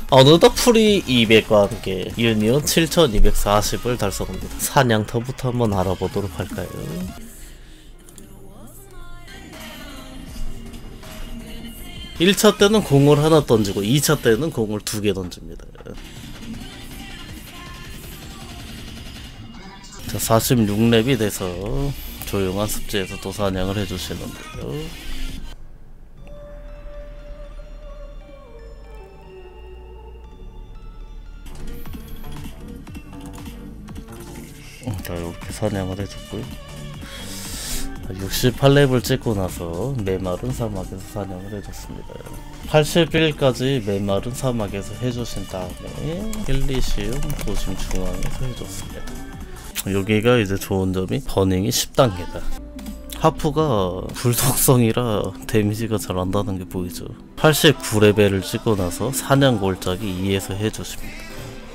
어느덧 풀이 200과 함께 유니온 7240을 달성합니다. 사냥터부터 한번 알아보도록 할까요? (1차) 때는 공을 하나 던지고 2차 때는 공을 2개 던집니다. 자, 46렙이 돼서 조용한 습지에서 또 사냥을 해주시는데요. 자, 이렇게 사냥을 해줬고요. 68렙을 찍고 나서 메마른 사막에서 사냥을 해줬습니다. 81까지 메마른 사막에서 해주신 다음에 일리시움 도심 중앙에서 해줬습니다. 여기가 이제 좋은 점이 버닝이 10단계다. 하프가 불독성이라 데미지가 잘 안다는 게 보이죠. 89레벨을 찍고 나서 사냥 골짜기 2에서 해주십니다.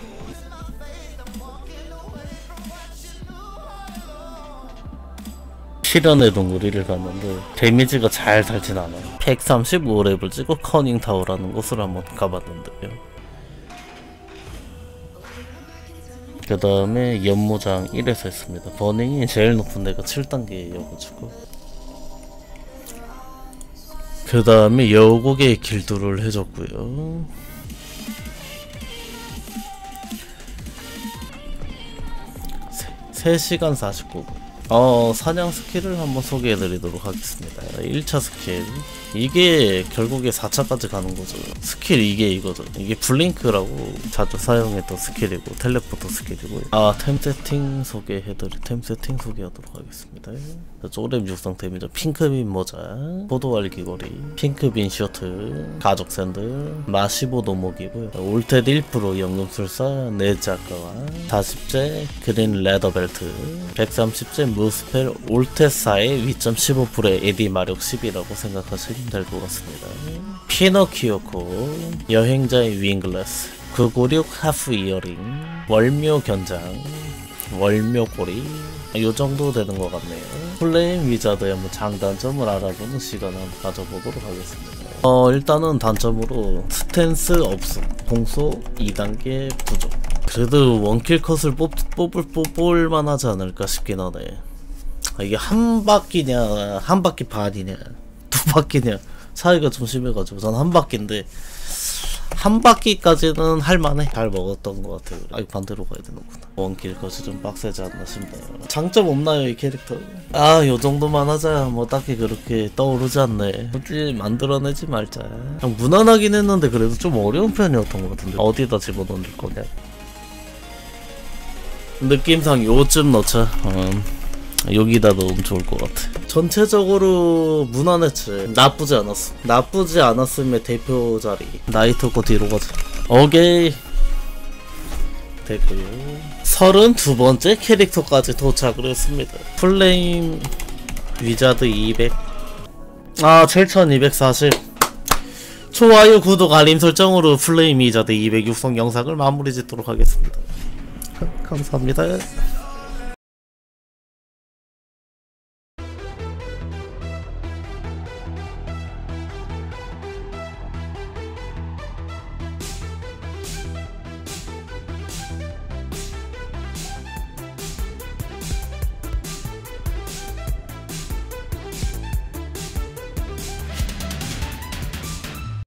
실현의 동굴이를 갔는데 데미지가 잘 달진 않아요. 135렙을 찍고 커닝타워라는 곳을 한번 가봤는데요. 그 다음에 연무장 1에서 했습니다. 버닝이 제일 높은 데가 7단계여가지고. 그 다음에 여우고개 길두를 해줬고요. 세 3시간 49분. 사냥 스킬을 한번 소개해드리도록 하겠습니다. 1차 스킬, 이게 결국에 4차까지 가는 거죠. 스킬 이게 이거죠. 이게 블링크라고 자주 사용했던 스킬이고 텔레포터 스킬이고요. 템 세팅 소개하도록 하겠습니다. 쪼렙 육성 데미저, 핑크빈 모자, 포도알 귀걸이, 핑크빈 셔츠, 가죽 샌들, 마시보 도목이고요. 올텟 1% 연금술사, 네자가와 40제 그린 레더벨트, 130제 무스펠 올텟사의 위점 15%의 AD 마력 10이라고 생각하시면 될 것 같습니다. 피너키오코, 여행자의 윙글래스, 996 하프 이어링, 월묘 견장, 월묘 꼬리, 요정도 되는 것 같네요. 플레임 위자드의 한번 장단점을 알아보는 시간을 한번 가져보도록 하겠습니다. 일단은 단점으로 스탠스 없음, 공소 2단계 부족. 그래도 원킬 컷을 뽑을만 하지 않을까 싶긴 하네. 이게 한 바퀴냐 한 바퀴 반이냐 두 바퀴냐 차이가 좀 심해가지고 전 한 바퀴인데 한 바퀴까지는 할만해. 잘 먹었던 것 같아요. 이거 반대로 가야 되는구나. 원킬 컷이 좀 빡세지 않나 싶네요. 장점 없나요 이 캐릭터? 요 정도만 하자. 뭐 딱히 그렇게 떠오르지 않네. 굳이 만들어내지 말자. 그냥 무난하긴 했는데 그래도 좀 어려운 편이었던 것 같은데 어디다 집어넣을 거냐. 느낌상 요쯤 넣자. 여기다 넣으면 좋을 것 같아. 전체적으로 무난했지. 나쁘지 않았어. 나쁘지 않았음의 대표 자리 나이토코 뒤로 가자. 오케이 됐고요. 32번째 캐릭터까지 도착을 했습니다. 플레임 위자드 200, 7240. 좋아요, 구독, 알림 설정으로 플레임 위자드 200 육성 영상을 마무리 짓도록 하겠습니다. 감사합니다.